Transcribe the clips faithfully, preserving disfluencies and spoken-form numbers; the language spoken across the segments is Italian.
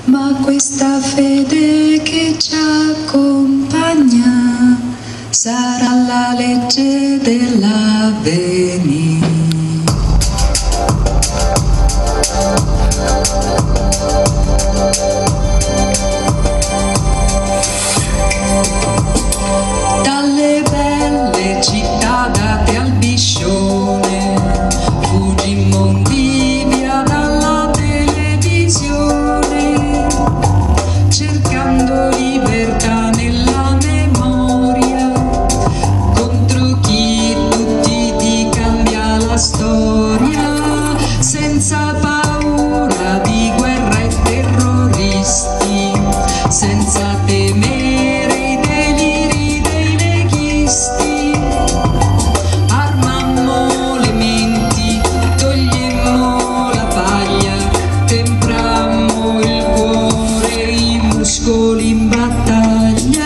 ma questa fede che ci accompagna sarà la legge dell'avvenire. Dalle belle città date al biscione fuggimmo in via dalla televisione, cercando libertà nella memoria, contro chi tutti ti cambia la storia, senza paura di guerra e terroristi, senza temere i deliri dei leghisti. Armammo le menti, togliemmo la paglia, temprammo il cuore, i muscoli in battaglia.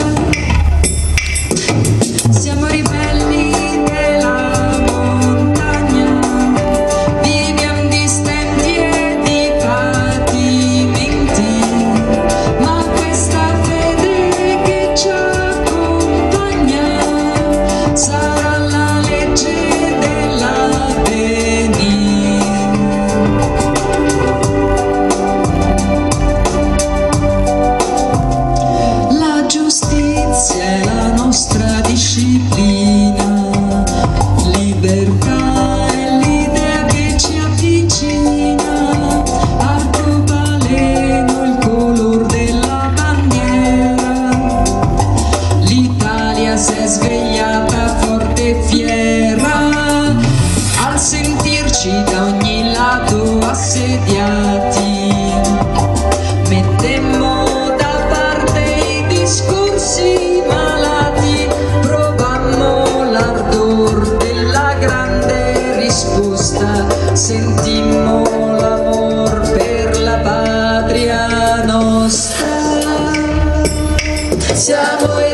Siamo ribelli della montagna, viviamo di stenti e di patimenti, ma questa fede che ci accompagna sarà la legge dell'avvenire. La giustizia è la nostra disciplina, libertà è l'idea che ci avvicina, arcobaleno il color della bandiera. L'Italia si è svegliata forte e fiera al sentirci da ogni lato assediati. Mettemmo da parte i discorsi malati, provammo l'ardor della grande risposta, sentimmo l'amor per la patria nostra. Siamo